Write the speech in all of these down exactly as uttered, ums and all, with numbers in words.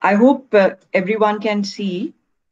I hope uh, everyone can see.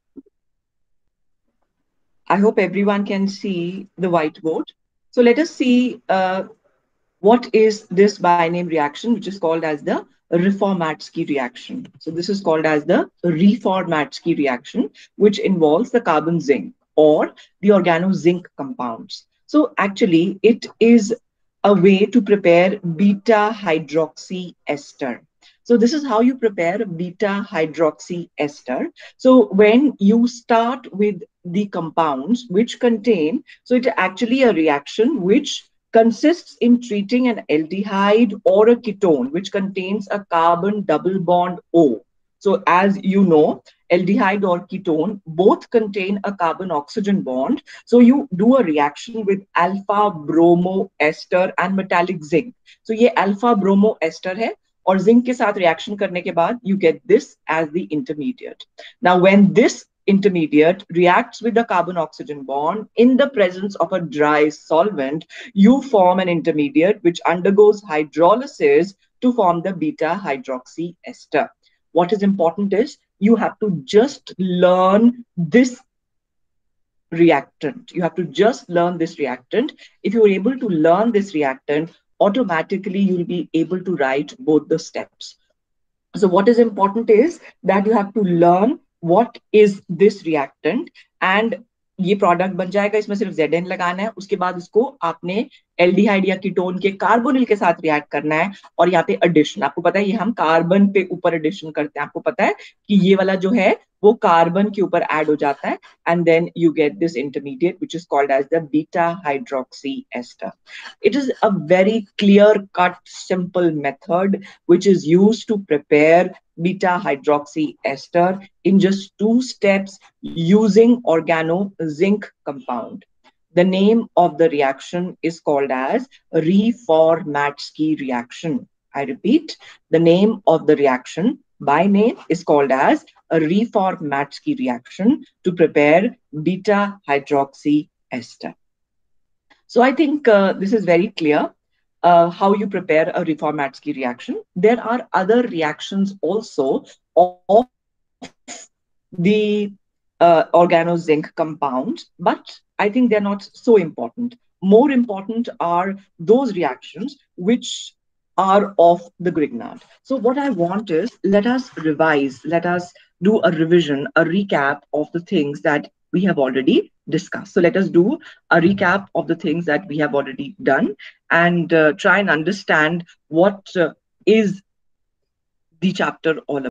I hope everyone can see the whiteboard. So let us see uh, what is this biname reaction, which is called as the Reformatsky reaction. So this is called as the Reformatsky reaction, which involves the carbon zinc or the organozinc compounds. So actually, it is a way to prepare beta hydroxy ester. So this is how you prepare beta hydroxy ester. So when you start with the compounds which contain, so it's actually a reaction which consists in treating an aldehyde or a ketone which contains a carbon double bond O. So as you know, aldehyde or ketone both contain a carbon oxygen bond. So you do a reaction with alpha bromo ester and metallic zinc. So ये alpha bromo ester है और zinc के साथ reaction करने के बाद you get this as the intermediate. Now when this intermediate reacts with the carbon oxygen bond in the presence of a dry solvent, you form an intermediate which undergoes hydrolysis to form the beta hydroxy ester. What is important is you have to just learn this reactant. You have to just learn this reactant. If you're able to learn this reactant, automatically you'll be able to write both the steps. So what is important is that you have to learn what is this reactant and ये product बन जाएगा, इसमें सिर्फ Z N लगाना है, उसके बाद उसको आपने एल्डिहाइड या कीटोन के कार्बोनिल के साथ रिएक्ट करना है और यहाँ पे एडिशन, आपको पता है ये हम कार्बन पे ऊपर एडिशन करते हैं, आपको पता है कि ये वाला जो है वो कार्बन के ऊपर ऐड हो जाता है and then you get this intermediate which is called as the beta hydroxy ester. It is a very clear cut simple method which is used to prepare beta hydroxy ester in just two steps using organo zinc compound. The name of the reaction is called as Reformatsky reaction. I repeat, the name of the reaction by name is called as a Reformatsky reaction to prepare beta hydroxy ester. So I think uh, this is very clear uh, how you prepare a Reformatsky reaction. There are other reactions also of the uh, organozinc compounds, but I think they're not so important. More important are those reactions which are of the Grignard. So what I want is, let us revise, let us do a revision, a recap of the things that we have already discussed. So let us do a recap of the things that we have already done and uh, try and understand what uh, is the chapter all about.